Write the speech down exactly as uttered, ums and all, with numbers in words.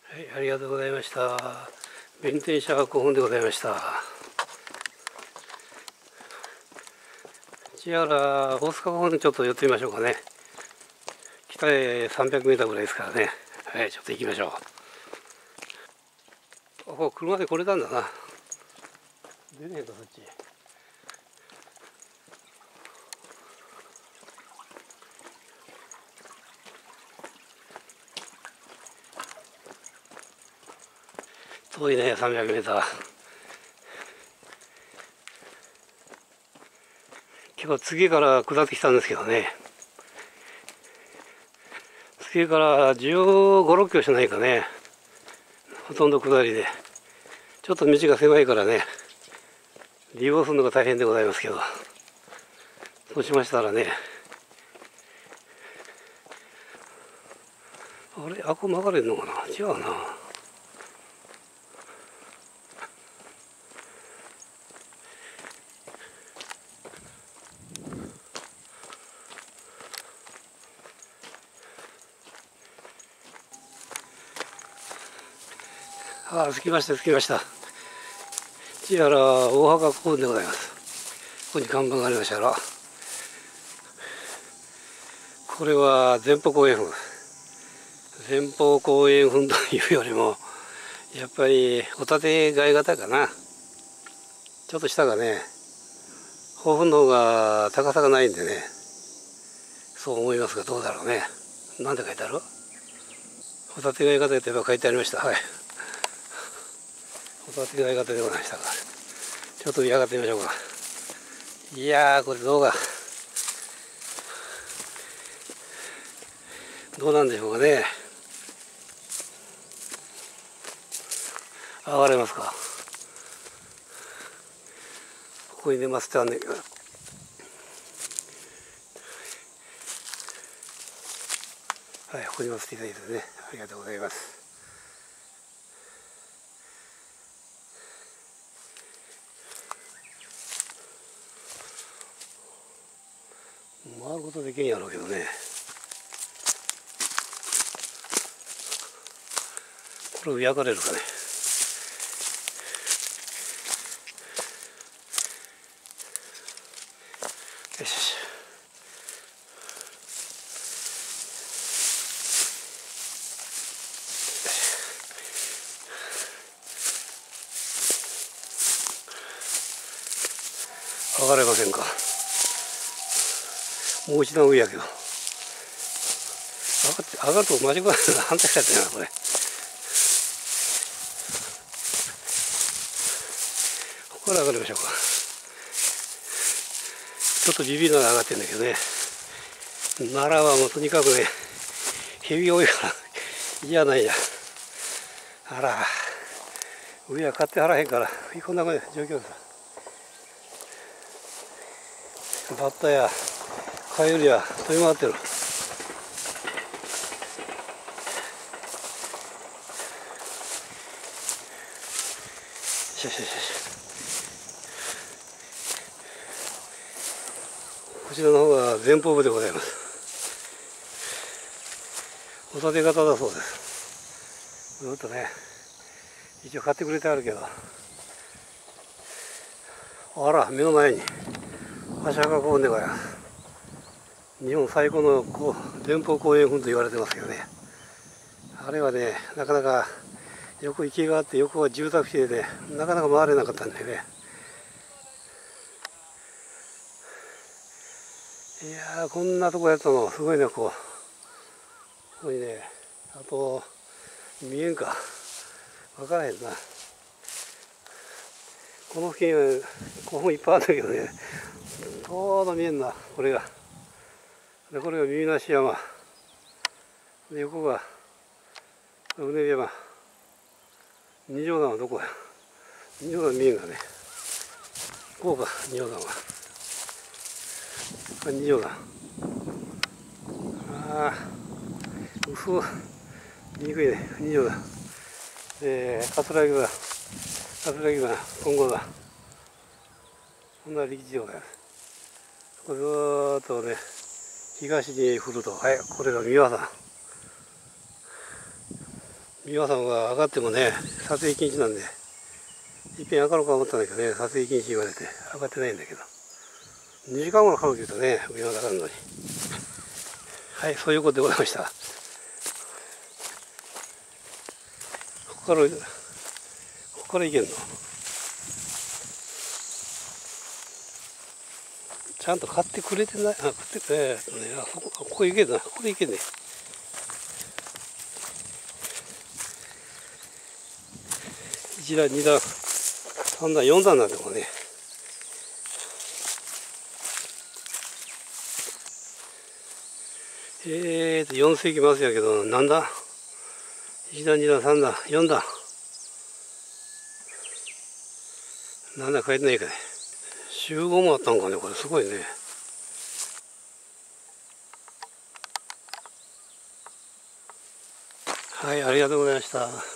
はい、ありがとうございました。弁天シャワー興奮でございました。市原大塚古墳にちょっと寄ってみましょうかね。北へさんびゃくメーターぐらいですからね。はい、ちょっと行きましょう。あ、ここ車で来れたんだな。出ねえとそっち。遠いね、さんびゃくメーター。今日次から下ってきたんですけどね。次からじゅうご、ろっキロしないかね。ほとんど下りで。ちょっと道が狭いからね、利用するのが大変でございますけど。そうしましたらね、あれ、あこ曲がれんのかな、違うな。ああ、着きました、着きました。市原大墓公園でございます。ここに看板がありましたら、これは前方後円墳。前方後円墳というよりも、やっぱりホタテ貝型かな。ちょっと下がね、宝墳の方が高さがないんでね、そう思いますが、どうだろうね。なんて書いてある？ホタテ貝型といえば書いてありました。はい。ホタテ貝型でございましたが、ちょっと上がってみましょうか。いやー、これ動画どうなんでしょうかね。上がれますか。ここに出ますってあんねんけど、はい、ここにますっていただいてね、ありがとうございます。回ることできんやろうけどね。これ上上がれるかね。よしよし。上がれませんか。もう一段上やけど。上がって上がると間違いない。反対されてるなこれ。ここから上がりましょうか。ちょっとビビりながら上がってるんだけどね。奈良はもうとにかくね、蛇多いから嫌なんや。あら、上は買ってはらへんから、こんな状況です。バッタやカエルや飛び回ってる。よしよしよし。こちらの方が前方部でございます。ホタテ型だそうです。ずっとね、一応買ってくれてあるけど、あら、目の前に足墓公園でございます。日本最古の前方後円墳と言われてますけどね、あれはね、なかなか横池があって横は住宅地で、ね、なかなか回れなかったんでね。いやー、こんなとこやったのすごいね。こうここにね、あと見えんか分からへんな。この付近は古墳いっぱいあるけどね、ちょうど見えんなこれが。でこれが耳なし山で、横がうねり山。二条山はどこや。二条山見えんがね。こうか、二条山は。これ二条山。ああ、嘘見にくいね。二条山。で、桂木が、桂木が今後だ。こんな力士でございます。これずーっとね、東に降ると、はい、これが三輪山。 美輪さんは上がってもね、撮影禁止なんで、いっぺん上がろうか思ったんだけどね、撮影禁止言われて上がってないんだけど、にじかんものかかるけどね、上まで上がるのに。はい、そういうことでございました。ここから、ここから行けんの？ちゃんと買ってくれてない？あ、買ってくれ、えーっとね、あそこ、ここ行けんな、ここで行けんね。いち段、に段、さん段、よん段なんだもんね。えーと、よん世紀末やけど、なんだ ?いち段、に段、さん段、よん段。なんだ、書いてないかね。集合もあったんかね、これすごいね。はい、ありがとうございました。